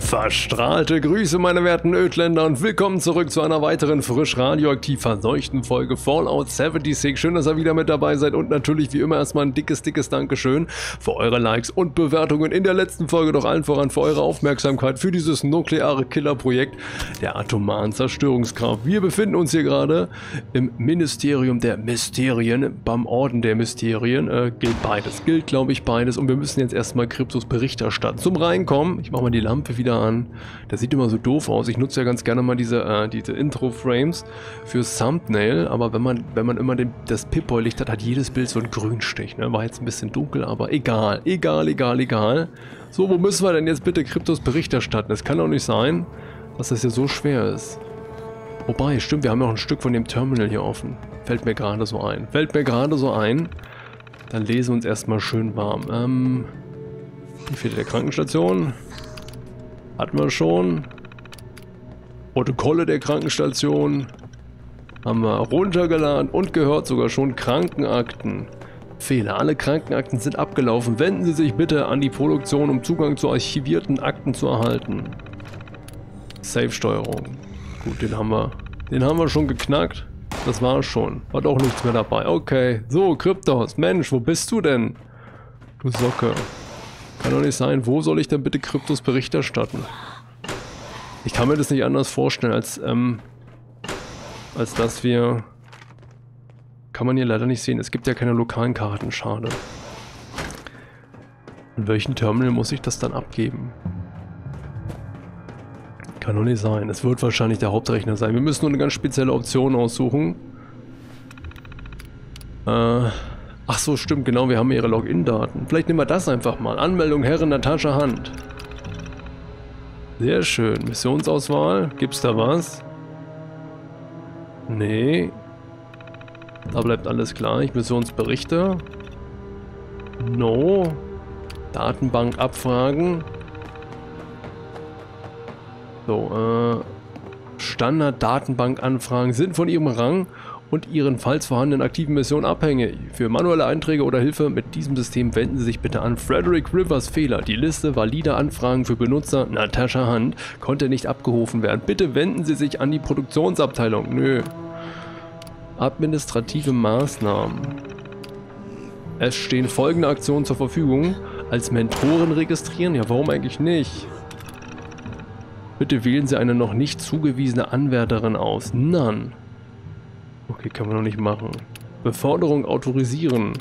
Verstrahlte Grüße, meine werten Ödländer, und willkommen zurück zu einer weiteren frisch radioaktiv verseuchten Folge Fallout 76. Schön, dass ihr wieder mit dabei seid und natürlich wie immer erstmal ein dickes Dankeschön für eure Likes und Bewertungen in der letzten Folge, doch allen voran für eure Aufmerksamkeit für dieses nukleare Killerprojekt der atomaren Zerstörungskraft. Wir befinden uns hier gerade im Ministerium der Mysterien, beim Orden der Mysterien. Gilt beides, glaube ich beides, und wir müssen jetzt erstmal Kryptos Bericht erstatten. Zum Reinkommen, ich mache mal die Lampe wieder an. Das sieht immer so doof aus. Ich nutze ja ganz gerne mal diese Intro-Frames fürs Thumbnail, aber wenn man immer das Pip-Boy-Licht hat, hat jedes Bild so einen Grünstich. Ne? War jetzt ein bisschen dunkel, aber egal. So, wo müssen wir denn jetzt bitte Kryptos Bericht erstatten? Es kann doch nicht sein, dass das hier so schwer ist. Wobei, stimmt, wir haben noch ein Stück von dem Terminal hier offen. Fällt mir gerade so ein. Dann lesen wir uns erstmal schön warm. Die vierte der Krankenstation. Hatten wir schon. Protokolle der Krankenstation. Haben wir runtergeladen und gehört sogar schon Krankenakten. Fehler. Alle Krankenakten sind abgelaufen. Wenden Sie sich bitte an die Produktion, um Zugang zu archivierten Akten zu erhalten. Safe-Steuerung. Gut, den haben wir schon geknackt. Das war's schon. Hat auch nichts mehr dabei. Okay. So, Kryptos. Mensch, wo bist du denn? Du Socke. Kann doch nicht sein. Wo soll ich denn bitte Kryptos Bericht erstatten? Ich kann mir das nicht anders vorstellen, als dass wir... Kann man hier leider nicht sehen. Es gibt ja keine lokalen Karten. Schade. In welchem Terminal muss ich das dann abgeben? Kann doch nicht sein. Es wird wahrscheinlich der Hauptrechner sein. Wir müssen nur eine ganz spezielle Option aussuchen. Ach so, stimmt, genau, wir haben ihre Login-Daten. Vielleicht nehmen wir das einfach mal. Anmeldung Herrin Natascha Hand. Sehr schön. Missionsauswahl. Gibt's da was? Nee. Da bleibt alles gleich. Missionsberichte. No. Datenbank abfragen. So, Standard-Datenbank-Anfragen sind von ihrem Rang und ihren falls vorhandenen aktiven Missionen abhängig. Für manuelle Einträge oder Hilfe mit diesem System wenden Sie sich bitte an Frederick Rivers Fehler. Die Liste valider Anfragen für Benutzer Natascha Hand konnte nicht abgerufen werden. Bitte wenden Sie sich an die Produktionsabteilung. Nö. Administrative Maßnahmen. Es stehen folgende Aktionen zur Verfügung. Als Mentoren registrieren? Ja, warum eigentlich nicht? Bitte wählen Sie eine noch nicht zugewiesene Anwärterin aus. None. Okay, kann man noch nicht machen. Beförderung autorisieren.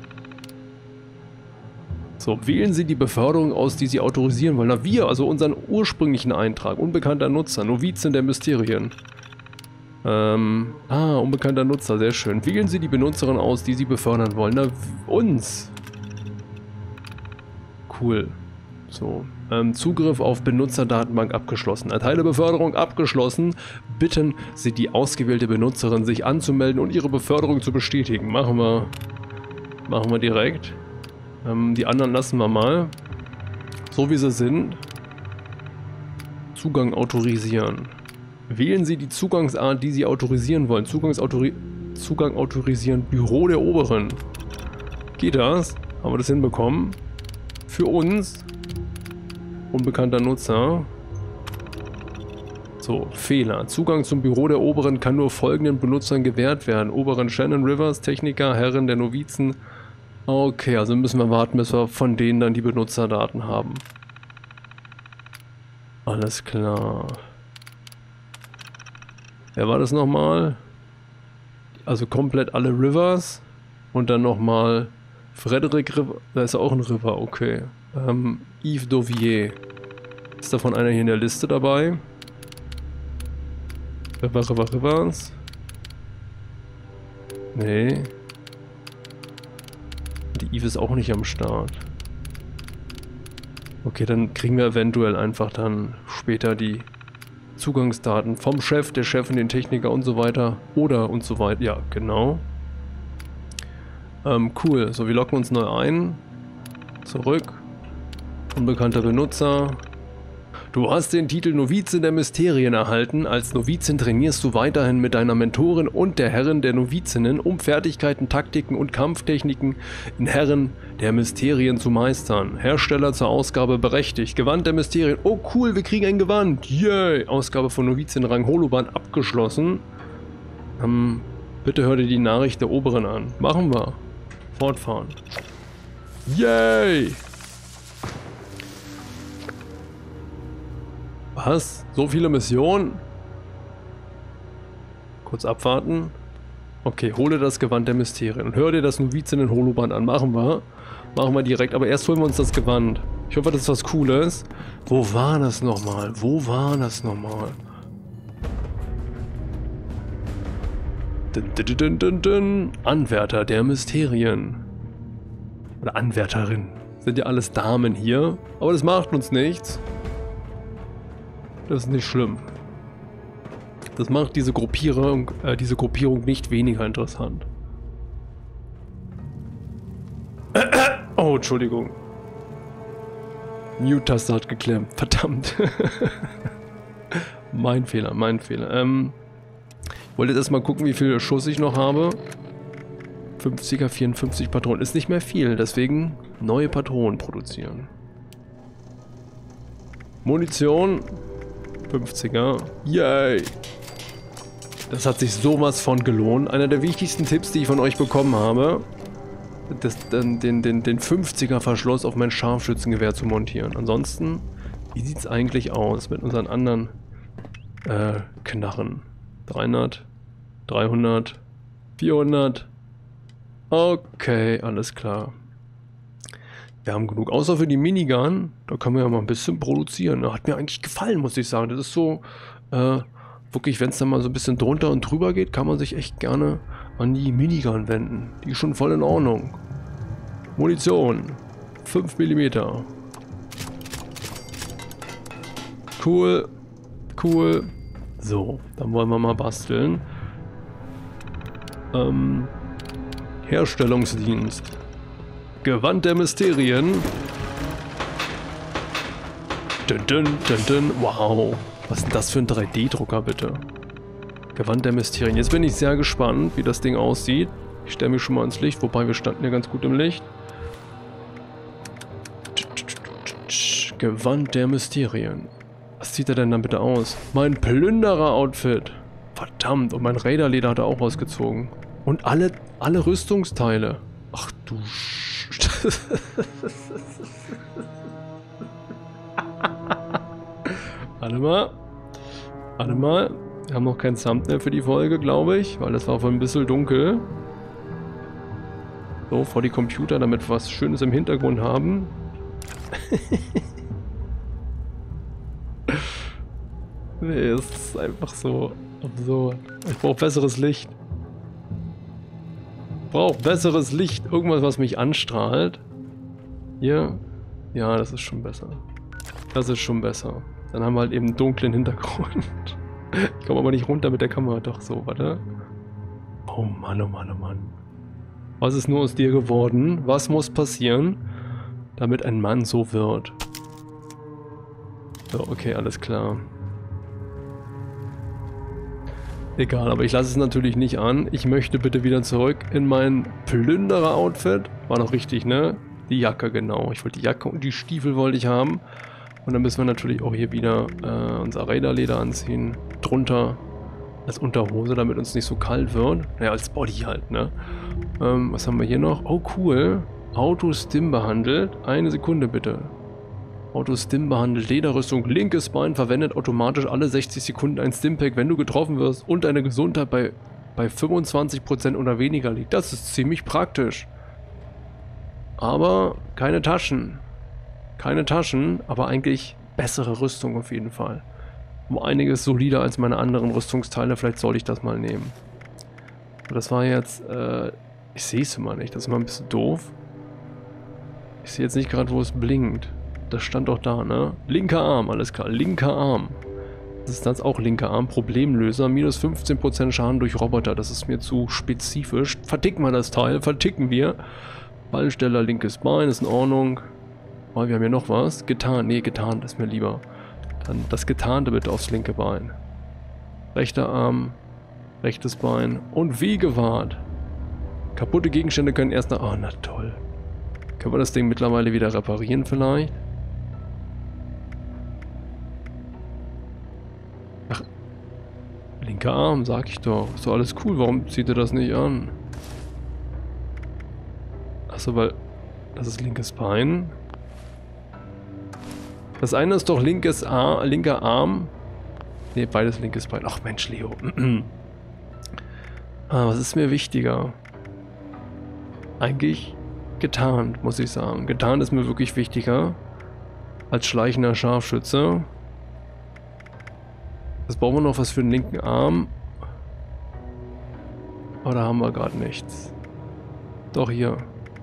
So, wählen Sie die Beförderung aus, die Sie autorisieren wollen. Na, wir, also unseren ursprünglichen Eintrag. Unbekannter Nutzer. Novizin der Mysterien. Unbekannter Nutzer. Sehr schön. Wählen Sie die Benutzerin aus, die Sie befördern wollen. Na, uns. Cool. So. Zugriff auf Benutzerdatenbank abgeschlossen. Erteile Beförderung abgeschlossen. Bitten Sie die ausgewählte Benutzerin, sich anzumelden und ihre Beförderung zu bestätigen. Machen wir direkt. Die anderen lassen wir mal. So wie sie sind. Zugang autorisieren. Wählen Sie die Zugangsart, die Sie autorisieren wollen. Zugang autorisieren. Büro der Oberen. Geht das? Haben wir das hinbekommen? Für uns. Unbekannter Nutzer. So, Fehler. Zugang zum Büro der Oberen kann nur folgenden Benutzern gewährt werden. Oberen Shannon Rivers, Techniker, Herrin der Novizen. Okay, also müssen wir warten, bis wir von denen dann die Benutzerdaten haben. Alles klar. Wer war das nochmal? Also komplett alle Rivers. Und dann nochmal Frederick River. Da ist auch ein River, okay. Yves Dauvier. Ist davon einer hier in der Liste dabei? Rivers? Nee. Die Yves ist auch nicht am Start. Okay, dann kriegen wir eventuell einfach dann später die Zugangsdaten vom Chef, der Chefin, den Techniker und so weiter. Oder und so weiter. Ja, genau. Cool. So, wir loggen uns neu ein. Zurück. Unbekannter Benutzer. Du hast den Titel Novizin der Mysterien erhalten. Als Novizin trainierst du weiterhin mit deiner Mentorin und der Herrin der Novizinnen, um Fertigkeiten, Taktiken und Kampftechniken in Herren der Mysterien zu meistern. Hersteller zur Ausgabe berechtigt. Gewand der Mysterien. Oh cool, wir kriegen ein Gewand. Yay! Ausgabe von Novizienrang Holoband abgeschlossen. Bitte hör dir die Nachricht der Oberen an. Machen wir. Fortfahren. Yay! Was? So viele Missionen? Kurz abwarten. Okay, hole das Gewand der Mysterien und hör dir das Novizinnen-Holoband an. Machen wir. Machen wir direkt, aber erst holen wir uns das Gewand. Ich hoffe, das ist was Cooles. Wo war das nochmal? Wo war das nochmal? Anwärter der Mysterien. Oder Anwärterin. Sind ja alles Damen hier. Aber das macht uns nichts. Das ist nicht schlimm. Das macht diese Gruppierung nicht weniger interessant. Oh, Entschuldigung. Mute-Taste hat geklemmt. Verdammt. Mein Fehler, mein Fehler. Ich wollte jetzt erstmal gucken, wie viel Schuss ich noch habe. 50er, 54 Patronen. Ist nicht mehr viel, deswegen neue Patronen produzieren. Munition. 50er. Yay! Das hat sich sowas von gelohnt. Einer der wichtigsten Tipps, die ich von euch bekommen habe, den 50er Verschluss auf mein Scharfschützengewehr zu montieren. Ansonsten, wie sieht es eigentlich aus mit unseren anderen Knarren? 300, 300, 400. Okay, alles klar. Wir haben genug, außer für die Minigun. Da können wir ja mal ein bisschen produzieren. Hat mir eigentlich gefallen, muss ich sagen. Das ist so, wirklich, wenn es dann mal so ein bisschen drunter und drüber geht, kann man sich echt gerne an die Minigun wenden. Die ist schon voll in Ordnung. Munition. 5 mm. Cool. Cool. So, dann wollen wir mal basteln. Herstellungsdienst. Gewand der Mysterien. Dun, dun, dun, dun. Wow. Was ist denn das für ein 3D-Drucker, bitte? Gewand der Mysterien. Jetzt bin ich sehr gespannt, wie das Ding aussieht. Ich stelle mich schon mal ins Licht, wobei wir standen ja ganz gut im Licht. Gewand der Mysterien. Was sieht er denn dann bitte aus? Mein Plünderer-Outfit. Verdammt, und mein Raiderleder hat er auch ausgezogen. Und alle Rüstungsteile. Ach du Warte mal. Warte mal. Wir haben noch kein Thumbnail für die Folge, glaube ich, weil das war wohl ein bisschen dunkel. So, vor die Computer, damit wir was Schönes im Hintergrund haben. Nee, es ist einfach so absurd. Ich brauche besseres Licht. Besseres Licht. Irgendwas, was mich anstrahlt. Hier. Ja, das ist schon besser. Das ist schon besser. Dann haben wir halt eben einen dunklen Hintergrund. Ich komme aber nicht runter mit der Kamera. Doch, so, warte. Oh Mann, oh Mann, oh Mann. Was ist nur aus dir geworden? Was muss passieren, damit ein Mann so wird? So, okay, alles klar. Egal, aber ich lasse es natürlich nicht an. Ich möchte bitte wieder zurück in mein Plünderer-Outfit. War noch richtig, ne? Die Jacke, genau. Ich wollte die Jacke und die Stiefel wollte ich haben. Und dann müssen wir natürlich auch hier wieder unser Raiderleder anziehen. Drunter als Unterhose, damit uns nicht so kalt wird. Naja, als Body halt, ne? Was haben wir hier noch? Oh, cool. Auto-Stim behandelt. Eine Sekunde bitte. Auto-Stim behandelt. Lederrüstung. Linkes Bein verwendet automatisch alle 60 Sekunden ein Stimpack, wenn du getroffen wirst und deine Gesundheit bei 25% oder weniger liegt. Das ist ziemlich praktisch. Aber keine Taschen. Keine Taschen, aber eigentlich bessere Rüstung auf jeden Fall. Um einiges solider als meine anderen Rüstungsteile. Vielleicht sollte ich das mal nehmen. Das war jetzt... ich sehe es immer nicht. Das ist immer ein bisschen doof. Ich sehe jetzt nicht gerade, wo es blinkt. Das stand doch da, ne? Linker Arm, alles klar. Linker Arm. Das ist dann auch linker Arm. Problemlöser. Minus 15% Schaden durch Roboter. Das ist mir zu spezifisch. Verticken wir das Teil. Verticken wir. Ballsteller, linkes Bein. Ist in Ordnung. Oh, wir haben hier noch was. Getan. Nee, getan ist mir lieber. Dann das Getarnte bitte aufs linke Bein. Rechter Arm, rechtes Bein und wie gewahrt. Kaputte Gegenstände können erst nach... Oh, na toll. Können wir das Ding mittlerweile wieder reparieren vielleicht? Ach, linker Arm, sag ich doch. Ist doch alles cool, warum zieht er das nicht an? Achso, weil... Das ist linkes Bein. Das eine ist doch linker Arm. Ne, beides linkes Bein. Ach Mensch, Leo. Was ist mir wichtiger? Eigentlich getarnt, muss ich sagen. Getarnt ist mir wirklich wichtiger als schleichender Scharfschütze. Jetzt brauchen wir noch was für den linken Arm. Aber da haben wir gerade nichts. Doch hier.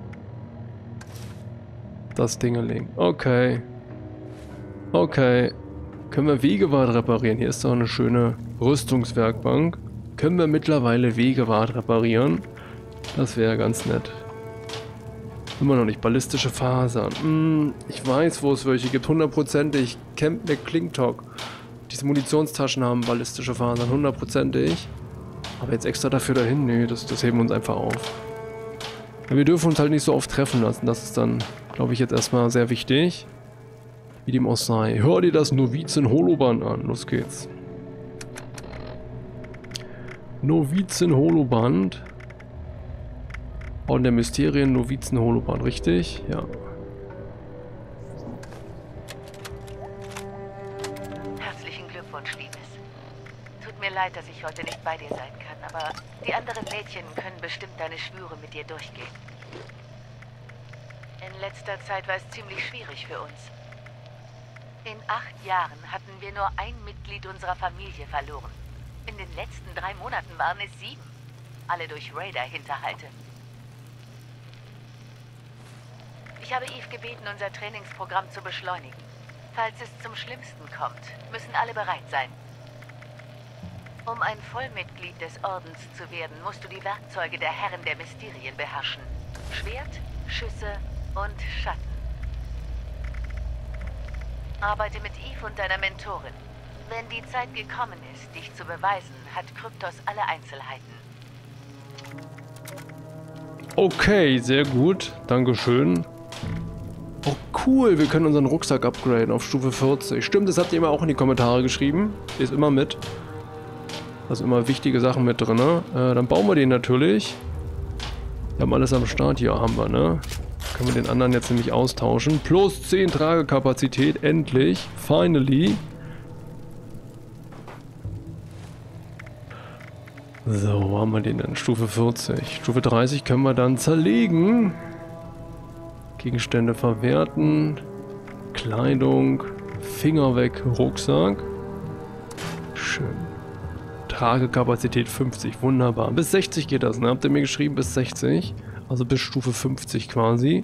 Das Dingeling. Okay. Okay. Können wir Wegewart reparieren? Hier ist doch eine schöne Rüstungswerkbank. Können wir mittlerweile Wegewart reparieren? Das wäre ganz nett. Immer noch nicht. Ballistische Fasern. Ich weiß, wo es welche gibt. Hundertprozentig. Camp McClintock. Diese Munitionstaschen haben ballistische Fasern. Hundertprozentig. Aber jetzt extra dafür dahin? Nee, das heben wir uns einfach auf. Ja, wir dürfen uns halt nicht so oft treffen lassen. Das ist dann, glaube ich, jetzt erstmal sehr wichtig. Wie dem auch sei. Hör dir das Novizen-Holoband an. Los geht's. Novizen-Holoband. Orden der Mysterien, Novizen-Holoband, richtig? Ja. Herzlichen Glückwunsch, Liebes. Tut mir leid, dass ich heute nicht bei dir sein kann, aber die anderen Mädchen können bestimmt deine Schwüre mit dir durchgehen. In letzter Zeit war es ziemlich schwierig für uns. In 8 Jahren hatten wir nur ein Mitglied unserer Familie verloren. In den letzten 3 Monaten waren es 7. Alle durch Raider-Hinterhalte. Ich habe Eve gebeten, unser Trainingsprogramm zu beschleunigen. Falls es zum Schlimmsten kommt, müssen alle bereit sein. Um ein Vollmitglied des Ordens zu werden, musst du die Werkzeuge der Herren der Mysterien beherrschen. Schwert, Schüsse und Schatten. Arbeite mit Eve und deiner Mentorin. Wenn die Zeit gekommen ist, dich zu beweisen, hat Kryptos alle Einzelheiten. Okay, sehr gut. Dankeschön. Oh cool, wir können unseren Rucksack upgraden auf Stufe 40. Stimmt, das habt ihr immer auch in die Kommentare geschrieben. Ist immer mit. Da sind immer wichtige Sachen mit drin. Dann bauen wir den natürlich. Wir haben alles am Start hier, haben wir, ne? Können wir den anderen jetzt nämlich austauschen. Plus 10 Tragekapazität, endlich. Finally. So, wo haben wir den denn? Stufe 40. Stufe 30 können wir dann zerlegen. Gegenstände verwerten. Kleidung. Finger weg. Rucksack. Schön. Tragekapazität 50. Wunderbar. Bis 60 geht das, ne? Habt ihr mir geschrieben? Bis 60. Also bis Stufe 50 quasi.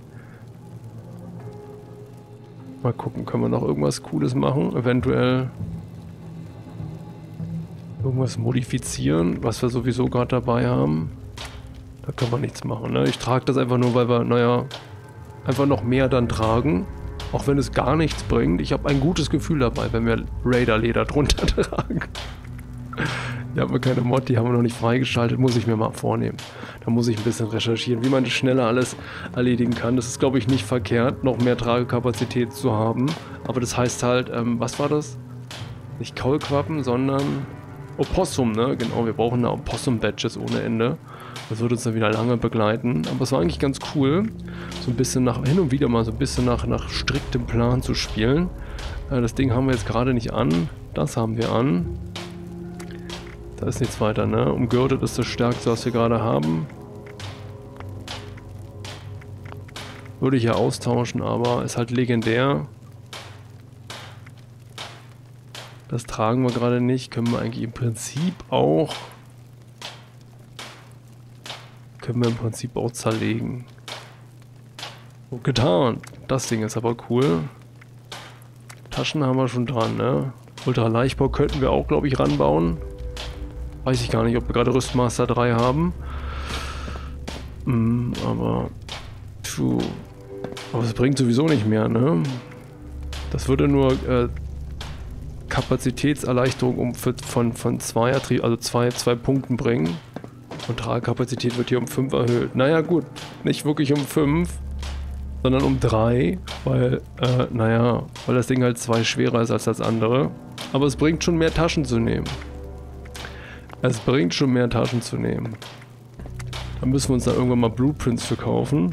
Mal gucken, können wir noch irgendwas Cooles machen? Eventuell irgendwas modifizieren, was wir sowieso gerade dabei haben. Da können wir nichts machen, ne? Ich trage das einfach nur, weil wir, naja, einfach noch mehr dann tragen. Auch wenn es gar nichts bringt. Ich habe ein gutes Gefühl dabei, wenn wir Raider-Leder drunter tragen. Hier haben wir keine Mod, die haben wir noch nicht freigeschaltet, muss ich mir mal vornehmen. Da muss ich ein bisschen recherchieren, wie man das schneller alles erledigen kann. Das ist, glaube ich, nicht verkehrt, noch mehr Tragekapazität zu haben. Aber das heißt halt, was war das? Nicht Kaulquappen, sondern Opossum, ne? Genau, wir brauchen da Opossum-Badges ohne Ende. Das wird uns dann wieder lange begleiten. Aber es war eigentlich ganz cool, so ein bisschen hin und wieder mal so ein bisschen nach striktem Plan zu spielen. Das Ding haben wir jetzt gerade nicht an. Das haben wir an. Da ist nichts weiter, ne? Umgürtet ist das Stärkste, was wir gerade haben. Würde ich ja austauschen, aber ist halt legendär. Das tragen wir gerade nicht. Können wir eigentlich im Prinzip auch... zerlegen. So, getan. Das Ding ist aber cool. Taschen haben wir schon dran, ne? Ultraleichtbau könnten wir auch, glaube ich, ranbauen. Weiß ich gar nicht, ob wir gerade Rüstmaster 3 haben. Aber... Puh. Aber es bringt sowieso nicht mehr, ne? Das würde nur Kapazitätserleichterung von 2 also zwei Punkten bringen. Und Tragkapazität wird hier um 5 erhöht. Naja gut, nicht wirklich um 5, sondern um 3, weil, weil das Ding halt 2 schwerer ist als das andere. Aber es bringt schon mehr Taschen zu nehmen. Es bringt schon mehr Taschen zu nehmen. Da müssen wir uns dann irgendwann mal Blueprints für kaufen.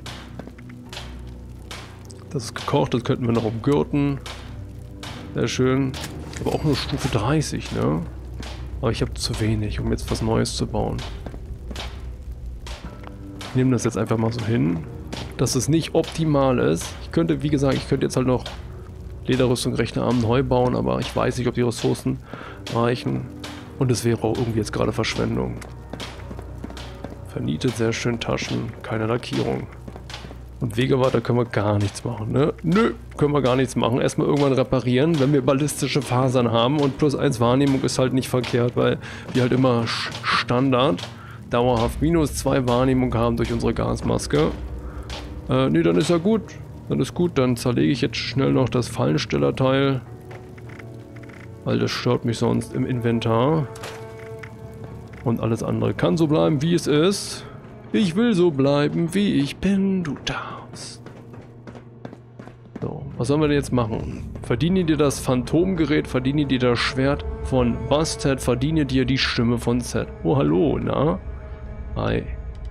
Das ist gekocht, das könnten wir noch umgürten. Sehr schön. Aber auch nur Stufe 30, ne? Aber ich habe zu wenig, um jetzt was Neues zu bauen. Ich nehme das jetzt einfach mal so hin, dass es nicht optimal ist. Ich könnte, wie gesagt, jetzt halt noch Lederrüstung, Rechnerarm neu bauen, aber ich weiß nicht, ob die Ressourcen reichen. Und es wäre auch irgendwie jetzt gerade Verschwendung. Vernietet, sehr schön Taschen, keine Lackierung. Und Wegewarte können wir gar nichts machen, ne? Nö, können wir gar nichts machen. Erstmal irgendwann reparieren, wenn wir ballistische Fasern haben. Und +1 Wahrnehmung ist halt nicht verkehrt, weil wir halt immer Standard dauerhaft -2 Wahrnehmung haben durch unsere Gasmaske. Ne, dann ist ja gut. Dann ist gut, dann zerlege ich jetzt schnell noch das Fallenstellerteil. Weil das stört mich sonst im Inventar. Und alles andere kann so bleiben, wie es ist. Ich will so bleiben, wie ich bin, du darfst. So, was sollen wir denn jetzt machen? Verdiene dir das Phantomgerät, verdiene dir das Schwert von Bastet, verdiene dir die Stimme von Set. Oh, hallo, na? Hi.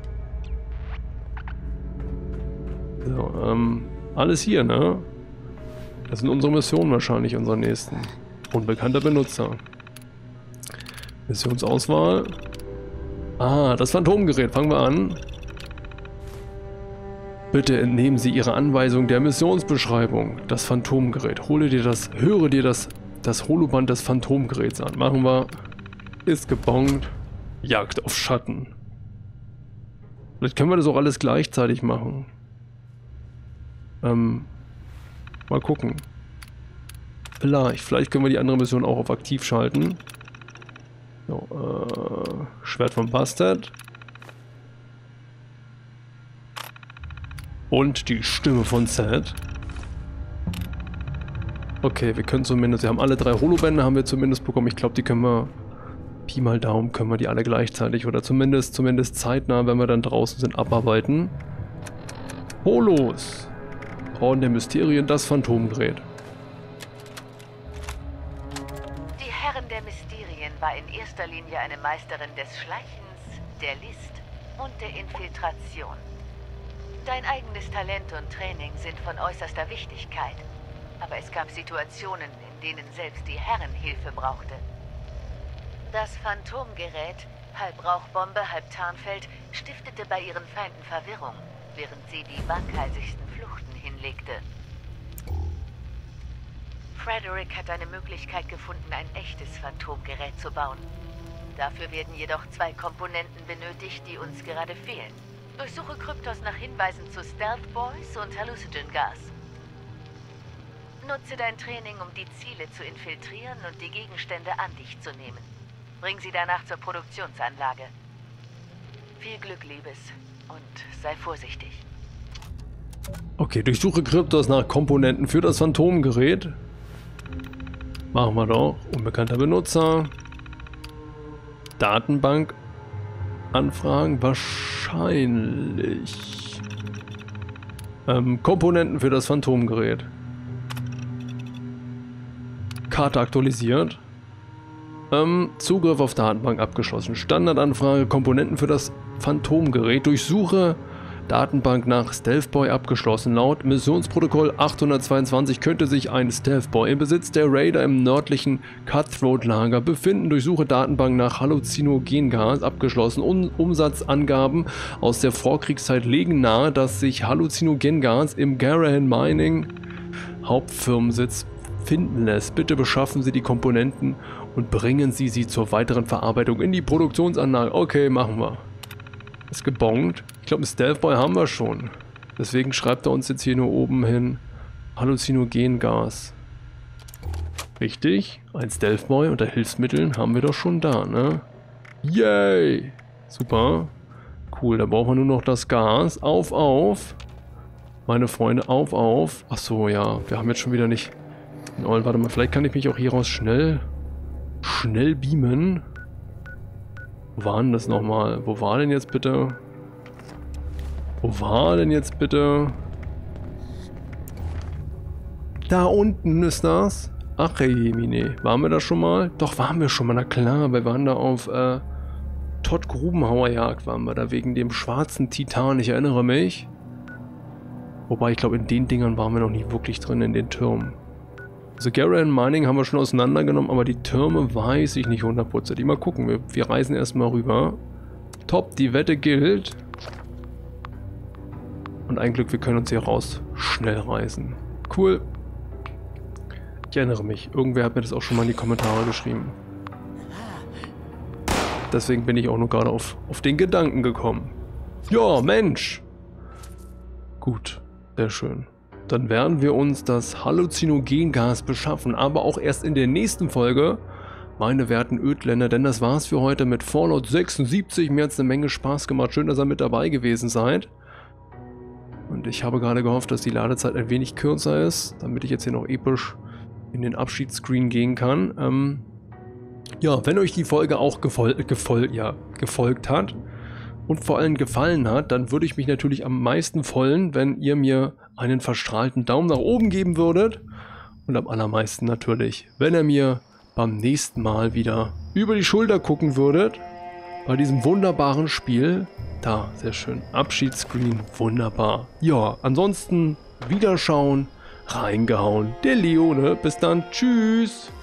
So, alles hier, ne? Das sind unsere Missionen wahrscheinlich, unsere nächsten. Unbekannter Benutzer. Missionsauswahl. Ah, das Phantomgerät. Fangen wir an. Bitte entnehmen Sie Ihre Anweisung der Missionsbeschreibung. Das Phantomgerät. Höre dir das Holoband des Phantomgeräts an. Machen wir. Ist gebongt. Jagd auf Schatten. Vielleicht können wir das auch alles gleichzeitig machen. Mal gucken. Vielleicht können wir die andere Mission auch auf aktiv schalten. So, Schwert von Bastet. Und die Stimme von Set. Okay, wir können zumindest, wir haben alle 3 Holobände, haben wir zumindest bekommen. Ich glaube, die können wir, Pi mal Daumen, können wir die alle gleichzeitig oder zumindest zeitnah, wenn wir dann draußen sind, abarbeiten. Holos. Orden der Mysterien, das Phantomgerät. Die Herrin der Mysterien war in erster Linie eine Meisterin des Schleichens, der List und der Infiltration. Dein eigenes Talent und Training sind von äußerster Wichtigkeit, aber es gab Situationen, in denen selbst die Herrin Hilfe brauchte. Das Phantomgerät, halb Rauchbombe, halb Tarnfeld, stiftete bei ihren Feinden Verwirrung, während sie die waghalsigsten Fluchten hinlegte. Frederick hat eine Möglichkeit gefunden, ein echtes Phantomgerät zu bauen. Dafür werden jedoch 2 Komponenten benötigt, die uns gerade fehlen. Durchsuche Kryptos nach Hinweisen zu Stealth Boys und Hallucinogen Gas. Nutze dein Training, um die Ziele zu infiltrieren und die Gegenstände an dich zu nehmen. Bring sie danach zur Produktionsanlage. Viel Glück, Liebes, und sei vorsichtig. Okay, durchsuche Kryptos nach Komponenten für das Phantomgerät. Machen wir doch. Unbekannter Benutzer. Datenbank anfragen. Wahrscheinlich. Komponenten für das Phantomgerät. Karte aktualisiert. Zugriff auf Datenbank abgeschlossen. Standardanfrage. Komponenten für das Phantomgerät. Durchsuche Datenbank nach Stealthboy abgeschlossen. Laut Missionsprotokoll 822 könnte sich ein Stealthboy im Besitz der Raider im nördlichen Cutthroat-Lager befinden. Durchsuche Datenbank nach Halluzinogengas abgeschlossen. Umsatzangaben aus der Vorkriegszeit legen nahe, dass sich Halluzinogengas im Garahan Mining Hauptfirmensitz finden lässt. Bitte beschaffen Sie die Komponenten und bringen Sie sie zur weiteren Verarbeitung in die Produktionsanlage. Okay, machen wir. Ist gebongt. Ich glaube, ein Stealthboy haben wir schon. Deswegen schreibt er uns jetzt hier nur oben hin Halluzinogengas. Richtig. Ein Stealthboy unter Hilfsmitteln haben wir doch schon da, ne? Yay! Super. Cool, da brauchen wir nur noch das Gas. Auf! Meine Freunde, auf! Achso, ja. Wir haben jetzt schon wieder nicht Und warte mal, vielleicht kann ich mich auch hier raus schnell beamen. Wo war denn das nochmal? Wo war denn jetzt bitte? Wo war denn jetzt bitte? Da unten ist das. Ach jemine. Waren wir da schon mal? Doch, waren wir schon mal. Na klar, wir waren da auf Todd Grubenhauer Jagd waren wir da wegen dem schwarzen Titan. Ich erinnere mich. Wobei, ich glaube, in den Dingern waren wir noch nie wirklich drin, in den Türmen. Also Garion Mining haben wir schon auseinandergenommen, aber die Türme weiß ich nicht 100%. Mal gucken, wir reisen erstmal rüber. Top, die Wette gilt. Und ein Glück, wir können uns hier raus schnell reisen. Cool. Ich erinnere mich, irgendwer hat mir das auch schon mal in die Kommentare geschrieben. Deswegen bin ich auch nur gerade auf den Gedanken gekommen. Ja, Mensch. Gut, sehr schön. Dann werden wir uns das Halluzinogengas beschaffen, aber auch erst in der nächsten Folge, meine werten Ödländer, denn das war's für heute mit Fallout 76. Mir hat's eine Menge Spaß gemacht. Schön, dass ihr mit dabei gewesen seid. Und ich habe gerade gehofft, dass die Ladezeit ein wenig kürzer ist, damit ich jetzt hier noch episch in den Abschiedsscreen gehen kann. Ja, wenn euch die Folge auch gefolgt hat und vor allem gefallen hat, dann würde ich mich natürlich am meisten freuen, wenn ihr mir einen verstrahlten Daumen nach oben geben würdet. Und am allermeisten natürlich, wenn ihr mir beim nächsten Mal wieder über die Schulter gucken würdet. Bei diesem wunderbaren Spiel. Da, sehr schön. Abschiedsscreen, wunderbar. Ja, ansonsten Wiederschauen, reingehauen. Der Leone. Bis dann. Tschüss.